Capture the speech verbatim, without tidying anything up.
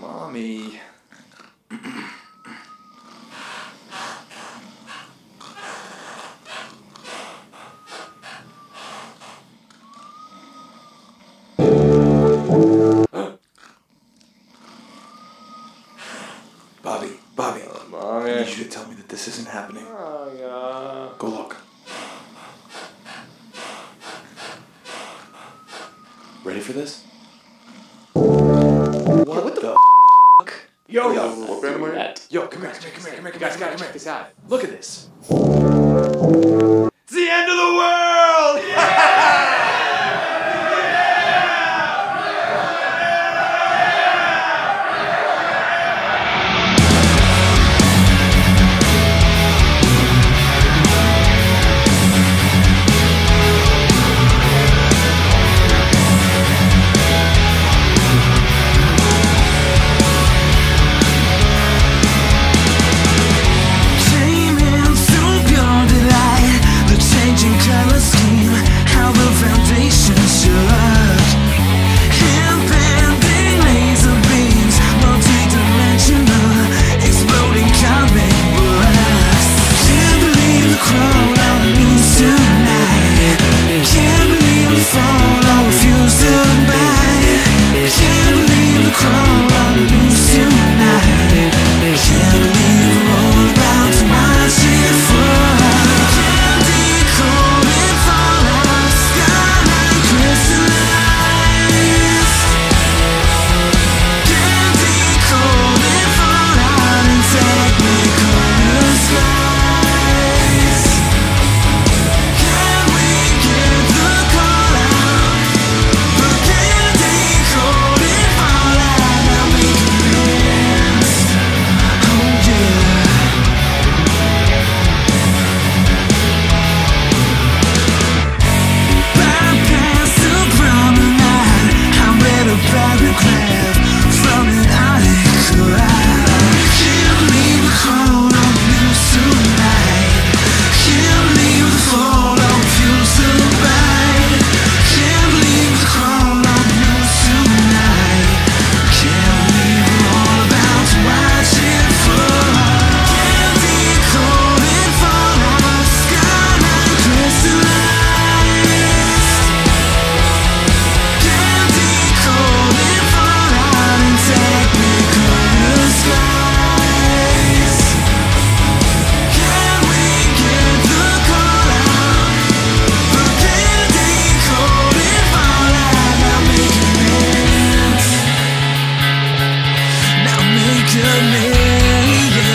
Mommy. Bobby, Bobby. Oh, Mommy. I need you to tell me that this isn't happening. Oh, yeah. Go look. Ready for this? What, what the, the f***? Yo, yo, yo, what brand am I at? Yo, come here, come here, come here, come here, come Guys, here, gotta come check here. this out. Look at this. It's the end of the world! Now make a million.